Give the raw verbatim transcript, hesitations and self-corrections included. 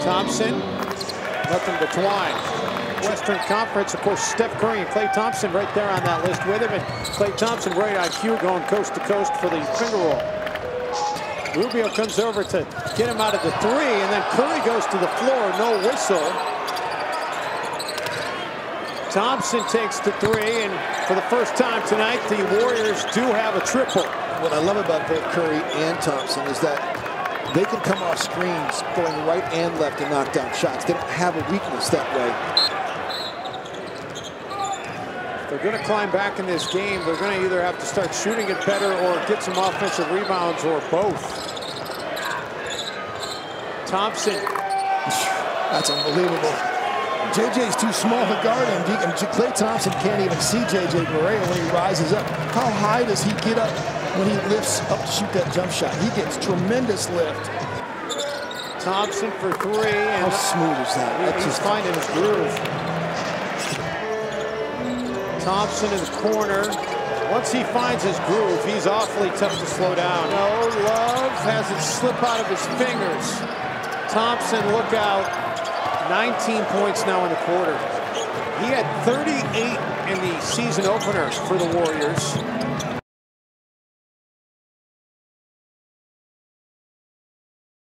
Thompson, let them between. Western Conference, of course, Steph Curry and Klay Thompson right there on that list with him. And Klay Thompson, great I Q, going coast to coast for the finger roll. Rubio comes over to get him out of the three, and then Curry goes to the floor, no whistle. Thompson takes the three, and for the first time tonight, the Warriors do have a triple. What I love about both Curry and Thompson is that they can come off screens going right and left and knock down shots. They don't have a weakness that way. If they're going to climb back in this game, they're going to either have to start shooting it better or get some offensive rebounds, or both. Thompson. That's unbelievable. J J's too small to guard him. And Klay Thompson can't even see J J Barea when he rises up. How high does he get up when he lifts up to shoot that jump shot? He gets tremendous lift. Thompson for three. And how smooth is that? He, That's he's just finding his groove. Thompson in the corner. Once he finds his groove, he's awfully tough to slow down. No, Love has it slip out of his fingers. Thompson, look out. nineteen points now in the quarter. He had thirty-eight in the season opener for the Warriors.